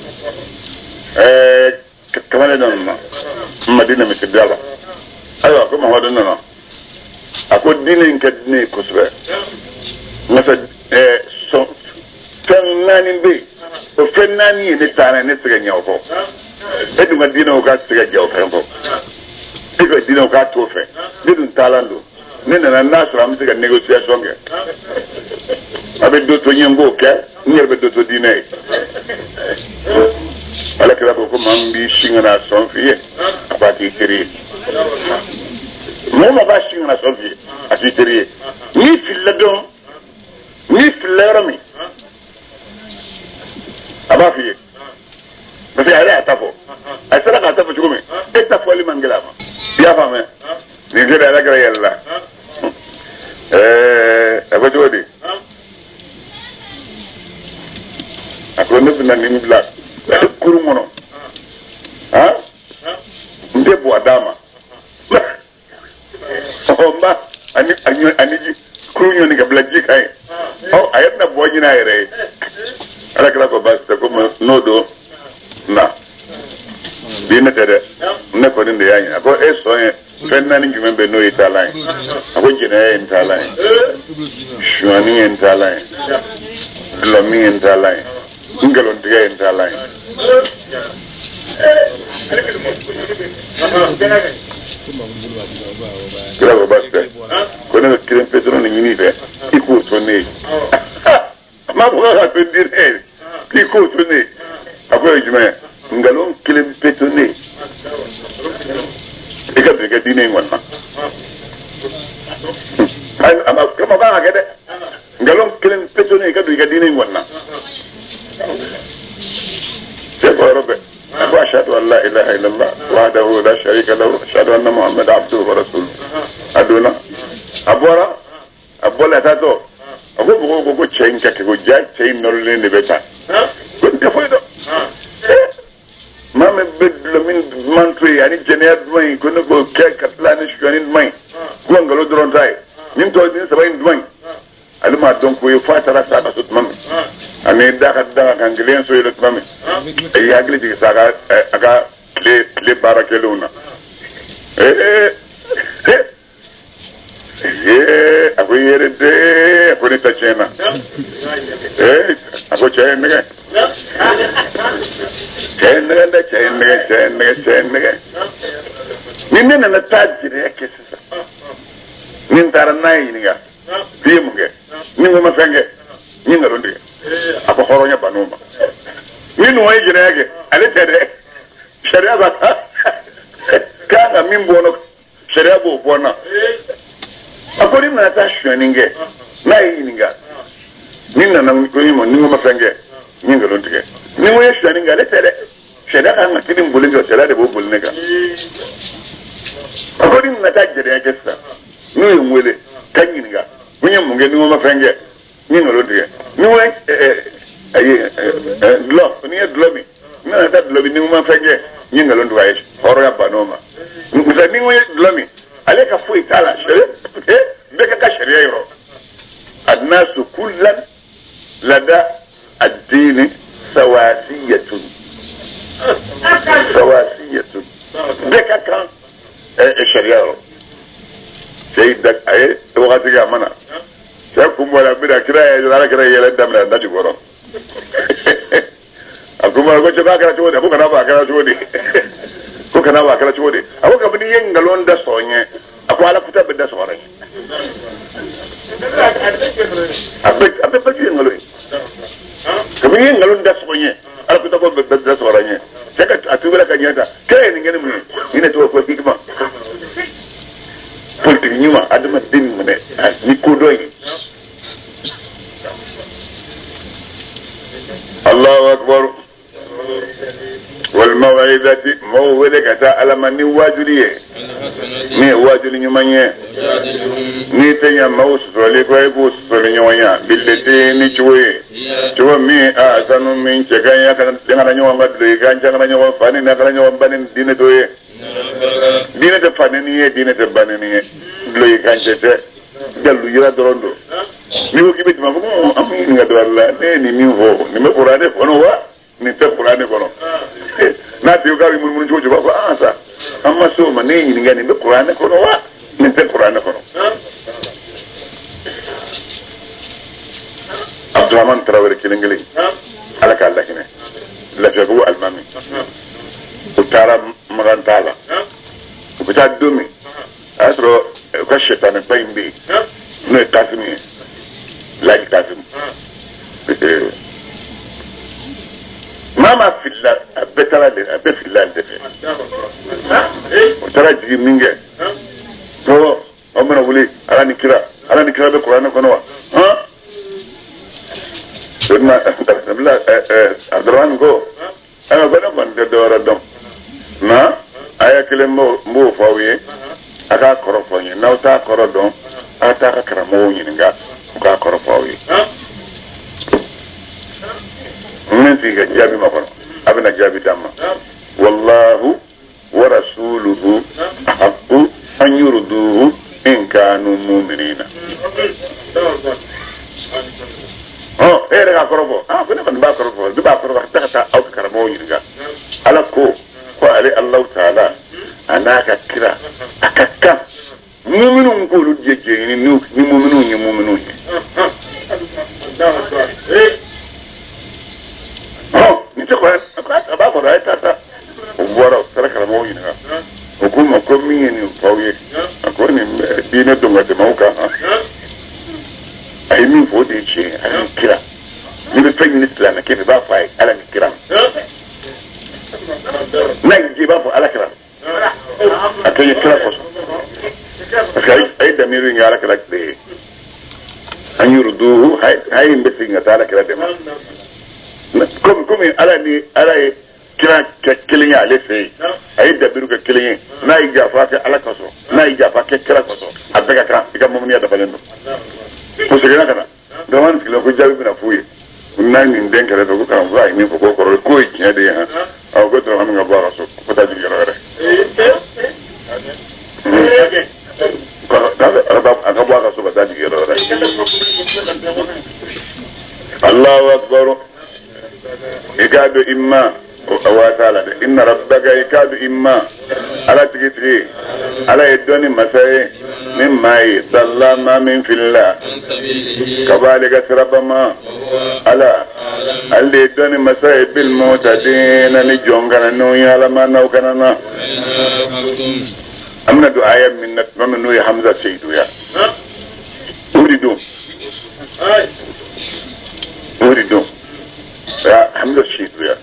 كمان دون مدينة مسجدة أيوة كم هو دوننا أكود دين إنك دين كسبة مثلا فنانين بي وفنانين نتانا نسرين يوفو edu nga dina o ka tiga jaw fempo iko dina o ka to fe didu talando nena na so am tiga negotiation ge abe do to nyengo ke nyerbe do to dina ala kala ko mambi shingana son fiye abati kiri mo ma ba shingana son fiye ati kiri ni filado ni filarami aba fiye بس عليه اعتفوا السلام اعتفوا شو مين اعتفوا لي من قلامه يا فاهم نجيب على قريه الله ابو جودي اكون نبنا نبلا كرومونو ها ndebo adama ma ani kurunyo ni kabla jikai oh ayatna bojina yere ala kala ko basta ko nodo na dina tere ne ko ninde yaani ako eso fenna ni ngimbe no italai ako jina italai shwani italai lomi italai ngalon diga italai Bravo basta kono kiren petro ni ni be iko to ne ma buga ka dire iko to ne akwai jima ngalon kilim petone ika daga dinin wannan amma kuma ba ga da ngalon kilim petone ika daga dinin wannan sai ko rabbi abu ashhadu an la ilaha illallah wahdahu la sharika lahu ashhadu anna muhammadan abduhu wa rasuluhu aduna abola tato ago go chenka ke go ja chain norle ne beta kun ta foido mame bedlo min mantri ani jenead mai kono ko ke katlani shkanin mai gongalo dron tai nim to din sabain dwan alma don ko fatara sa ka sut mame ani da kan glen so yelo mame ay agli di saga aga le barakeluna ako yere de ako ni tachena ako chaye nge cennege min ne na tajjire yake sisa min tara nayi ni ga fimu ge min ma fenge min ngaro ndi ako horonya banuma min way jire yake ale tede sharia ba kanga min bono sharia bo bona akori na ta shweninge nayi ni ga min na ko yimo ni ma fenge min ngaro ndi ni way shweninge ale tede sharia kan kidin bulinga sharia de bo bulnega akori na ta jire yake sisa ni mwele kanyinga munye munge ni ma fenge ni ngalo dige ni we glob ni globi ni na ta globi ni ma fenge ni ngalo ndo ayi horo ya banoma musa ni we globi ale ka fu itala shere beka ka sharia yoro adnasu kullan lada ad-din sawasiyatun beka kan sharia yoro sai da aye to wakati ga mana sai kuma la bida kira ya zara kira ya ladda mana da jigoro akuma ko ce ba kira ciwo da ko kana ba kira ciwo de ko kana ba kira ciwo de ako ka bini yin galon da sonye ako ala futa bida sore abe ba yin galon ka bini yin galon da sonye ala futa ko bida sore ne sai ka atubula ka nyata kai ni ngene mu ni ne to ko hikma politique ñuma adama din mu ne ni ko doy Allahu akbar wal maw'idati maw'idaka ta alamani wajuriye ni wajuri ñuma ñe ni tenya mawsu tole ko ay bus tole ñoya billati ni ciwe ciwe mi a sanu min ce ganya kan ngana ñowa ngadde ganja ngana ñowa fani na ngana ñowa banin dine doye dina da fanani ye dina da banani ye loyi kanjete gallu yira dorondo ni wo kibiti ma ko am nga do Allah ne ni mi ho ni me qur'ane kono wa ni te qur'ane kono na ti ugawi mun jojo ba ko asa amma so ma ne ni ngani me qur'ane kono wa ni te qur'ane kono Abdurrahman Traore kilingeli ala ka Allah kine la jago almami utara magantala kuta dumi asro ko shetane payimbi no tasmi laji tasmi mama fillah abetala de abefillah de utara ji minge to amana wuli ala ni kira be qur'an ko no ha sunna alhamdulillah Abdurrahman go ana bana ban de dora dom na aya kele mo fawiye aka koro fonye na uta koro don ata ka karamo nyinga ka koro fawiye mun fi ga jabi ma kono abina jabi tamma wallahu wa rasuluhu haqqu an yurduhu in kanu mu'minina oh ere ka koro bo kuna ba koro bo ba koro ta ta au karamo nyinga ala ko ale Allah ta'ala anaka kira akakka mu'minun qulu jeje ni mu'minun ni to ba ko ra ta wara saraka mo yin ha hukuma ko mi ni fawye ko ni dina to ngate mauka ai min fo de ce ai kira ni be feminist la na ke ba fa ala ni kira nan ji ba fu alakira akai kira ko akai ai da mirin ya alakira de an yurduhu hay mbeti ngata alakira de comme ala ni ala kira kelin ya lefe ai da biru ka kelin na yi jafa ka alakaso na yi jafa ka kira ko abega kan iga mumni da balendo ko segena kana da man kilo ko jabi na fuye nan ni den kare ko kan vai mi ko ko yi de ha aw ko to am nga ba so ko ta jigi rare ko aka ba so ko ta jigi rare Allahu akbar ikadu imma wa ta'ala inna rabbaka ikadu imma ala tigitri ala yadoni masai mimma sallama min fillah kabalika sirabama ala alli doni masaibil mutadin ni jongana no yala manaw kanana amna du ayam min nat mamnu ya hamza sayyidu ya uridu ya hamza sayyidu ya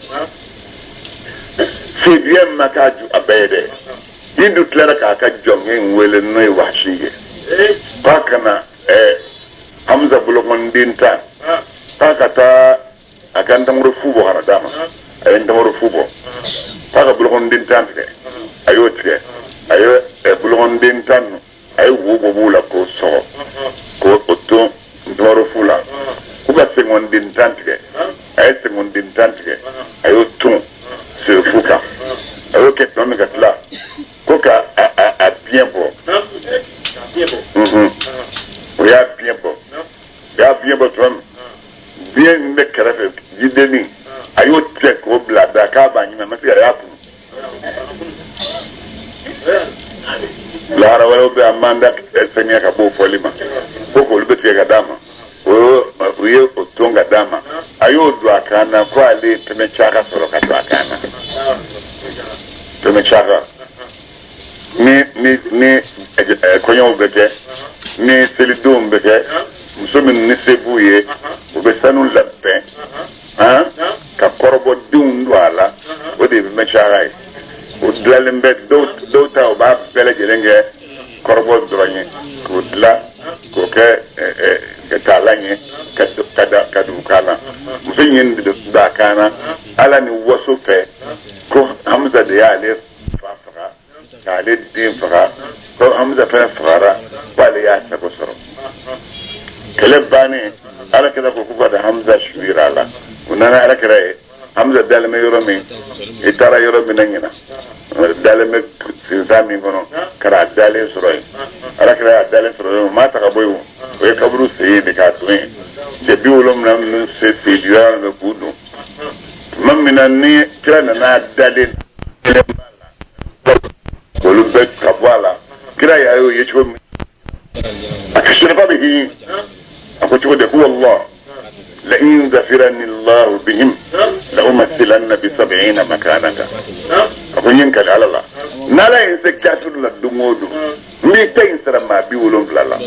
sayyidu makaju abede indu tlara ka jongen wele noy wahshiye pakana hamza bulon dinta pakata akan tamru fubo hana dama ayen tamru fubo paka bulon dinta ayo tike ayo bulon dinta ayo wubo bula ko so ko otto tamru fula kuba sengon dinta tike ayo sengon dinta tike ayo tun se fuka ayo ke tomi gatla koka a bien beau oui a bien beau ya bien beau tom bien ne karafe jideni ayo tek ko blada ka ba nyima ma fi ya pu la rawalo be amanda senya ka bo folima ko lube te ga dama o yo otonga dama ayo do akana ko ale teme chaka soro ka do akana teme chaka ni konyo beke ni selidum beke musomin ni sebuye ube sanu labbe ka korbo dundu ala ode be mecharay o dlalembe do ta o ba bele jelenge korbo drogne ko dla ko ke talanye ka du kana musin de da kana ala ni waso fe ko hamza de yale fafara kale din fara ko hamza fa fara wala ya ta ko soro kelebani ala kada ko ko da hamza shwira la unana ala kada hamza dalme yoromi itara yoromi nangina dalme sinzami gono kara dale soroy ala kada dale soroy mata ka boyu o kabru seyde ka tuwe je biwolom nam nun se diara no budu mamina ni kana na dale ko lu bet ka wala kira ya yo yecho akashira ba bihi أقول لك هو الله لئن ذكرني الله بهم لأمثلن ب70 مكانك أقول ينكل على الله نلا ينسكت لنا دمودو ميتين سر ما بيولون بلا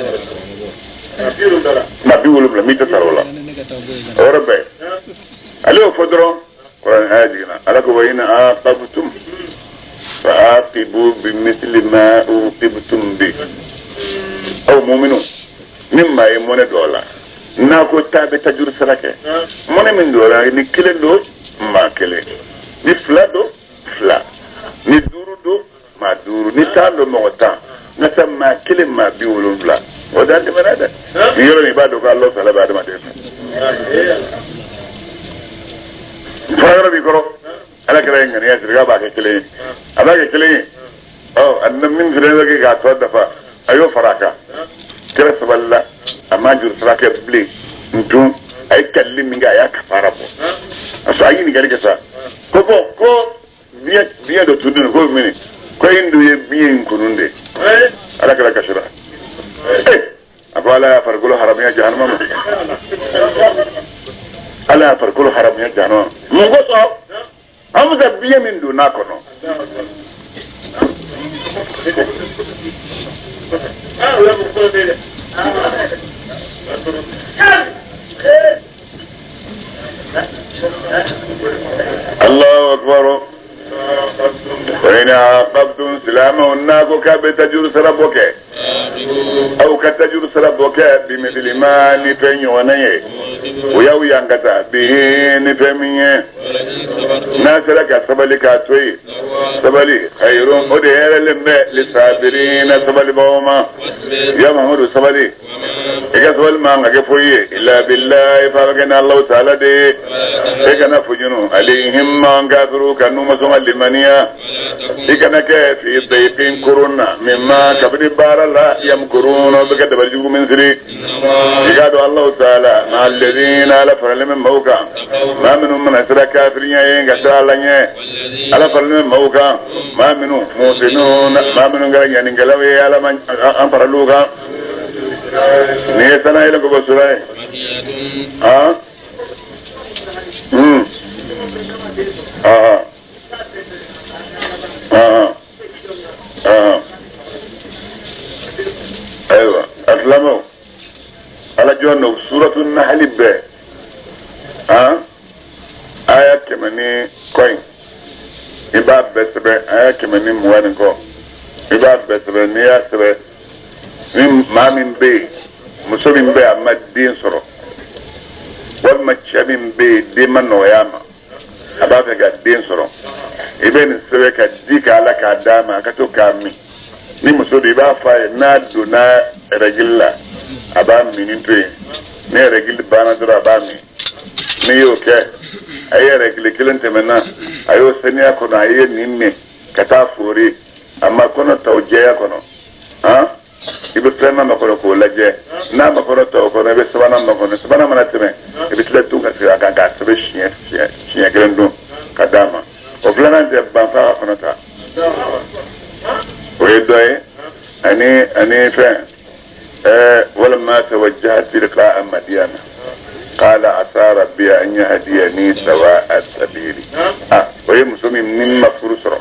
ما بيولون بلا ميتة ترولا وربي عليه فدرو قرآن هادينا ألك وإن عاقبتم فعاقبوا بمثل ما عوقبتم به أو مؤمنون mimma e mone dola na ko tabe tajur sarake mone min dola ni kile do ma kile ni fla do fla ni duru do ma duru ni tando mo ta na sama kile ma bi wolon fla o dande manada ni yoro ni bado ko Allah sala bado ma de fara bi koro ala kala ngani ya sirga ba ke kile ala ke kile oh annam min fere ke ga to dafa ayo faraka kira saballa amma jur saraka bli ntum ay kallim nga ya kafara bo aso ayi ni gari kasa ko biya do tudun ko mini ko indu ye biyen kununde ala kala kashira afala farqulu haramiya jahannam ala farqulu haramiya jahannam mun go so amza biye min do nakono الله أكبر وإن عاقبتم سلاما الناكو كابتجر سربوك أو كتجر سربوك بمثل ما نفني ونيه ويو ينكتا به نفهمي ناسلك سبلك أتوي سبلي خير أدهر لما للصابرين سبلي بوما يا محمد سبلي إذا سبل ما نكفوي إلا بالله فارقنا الله تعالى دي إذا نفجنوا عليهم ما نكفروا كانوا مسوما لمنيا إذا نكفي ضيقين كورونا مما كبر بار الله يمكرون بكتب الجو من سري إذا الله تعالى مع الذين على فرل من موقع ما منهم من أسرى كافرين ينقصر الله على فرل من موقع ما منهم موسنون ما منهم قال يعني قالوا على من أنفرلوها ne sana ile ko surai ha ايوه اسلموا على جون سورة النحل ب آية كماني كوين إباب بسبب آية كماني موانكو إباب بسبب نيا سبب ما من بي مسلم بي أما الدين سرو وما تشابين بي ديما نوياما أبابك الدين سرو إبين سبب كديك على كداما كتو كامي ni musodi ba fa na do na regilla abami ni pe ne regil bana dura abami ni yo ke ayi regil kilente mena ayo senia ko na ayi ninne kata fori amma kono tawje ya kono ibe plema makoro ko laje na makoro to ko na be sabana mana teme ibe tle tunga se aka ga sebe shie grendo kadama o plana de banfa kono ta ويدعي أني فهم ولما توجهت تلقاء مدينة قال عسى ربي أن يهديني سواء السبيل وهي مسلمي من مفروسرة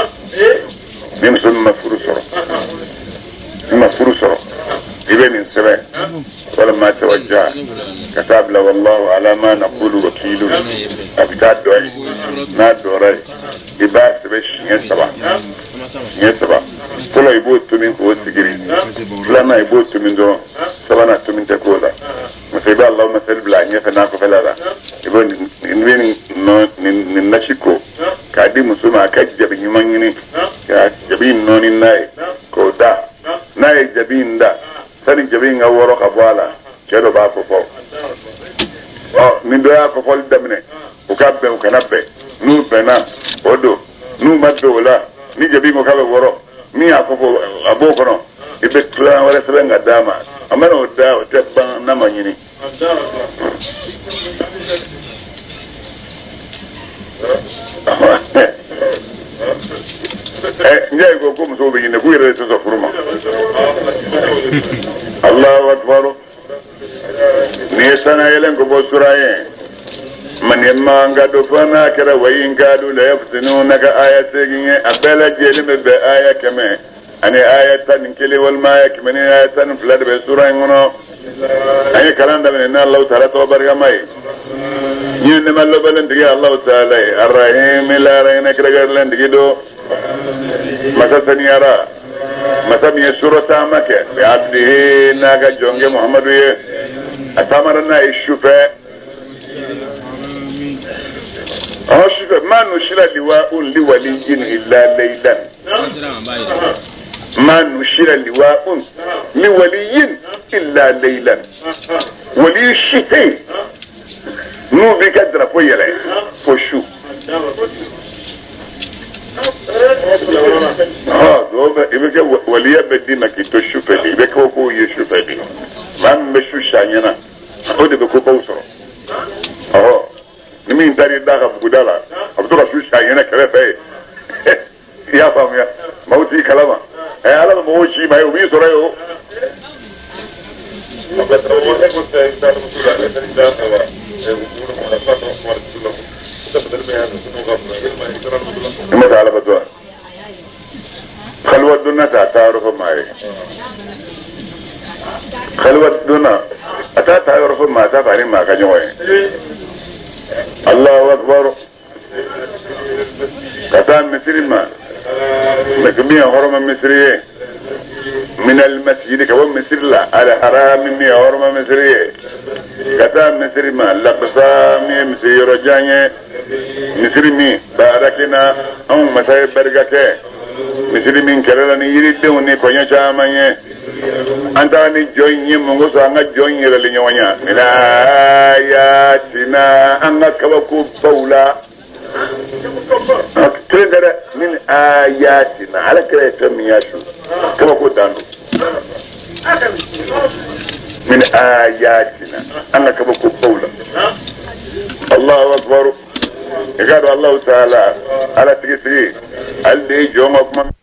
ابن سبع ولما توجه كتاب له والله على ما نقول وكيل أبتاد دعي ناد دوري إباس بش يسبع كل يبوت من قوة سجري فلما يبوت من دون سبنا من تقولا مسيبا الله مثل بلانية فناكو فلالا يبون نبين نشيكو كادي مسلمة كجب يمانيني كجبين نوني ناي كودا ناي جبين دا sani jabin ga woro ka bwala kedo ba ko fo min do ya ko fol damne o kabbe o kanabbe nu pena odo nu mabbe wala ni jabin ko kabe woro mi ya ko fo aboko no ibe plan wala sebe nga dama amana o da o tebban na manyini njay ko ko muso be ne ku yere to furuma Allahu akbar ni sana yelen ko bo suraye man yamma ngado fana kara wayin gado la yaftinuna ka ayati ginye abela jelime be aya kame ani ayatan kili wal ma yakmani ayatan flad be suraye ngono ay kalanda men Allah ta'ala to barga mai ñene mallo balen digi Allah ta'ala arrahim la rayna kragar len digi do masasani ara masami surata make bi abdihi naga jonge muhammadu ye atamarna ishufe ashufe manu shira liwa'un liwaliyin illa laylan manu shira liwa'un liwaliyin illa laylan wali shite nu bi kadra fo yele fo shu دوبا يبقى وليا بدي ما كنتو شوفني يبقى كوكو يشوفني ما مشو شانينا ودي بكو بوصر نمين تاني داغا بقدالا ابدو شو شانينا كده فاي يا فهم يا موتي كلامه على موشي ما يوبي سرايو متى على بدوان خلوة دنا تعرف معي خلوة دنا تعرف ما تفعلين ما كجوين الله أكبر كتان مصري ما مكمية هرم مصرية من المسجد كون مصر لا على حرام مية هرم مصرية كتان مصري ما لقصامي مصري رجاني مصري مي باركنا أو مسايب برقك misiri min kɛrɛla ni yiridenw ni kɔɲɔ caman ye an taara ni jɔn ye mun ko sɔn an ka jɔn yɛrɛli ɲɔgɔn ɲa mina ayatina an ka kabako baw la kelen tɛ dɛ min ayatina ala kɛra ye fɛn min y'a su kabako dan don min ayatina an ka kabako baw la Allahu akbar. Ikado Allah Ta'ala ala tigi ale de jɔn ka kuma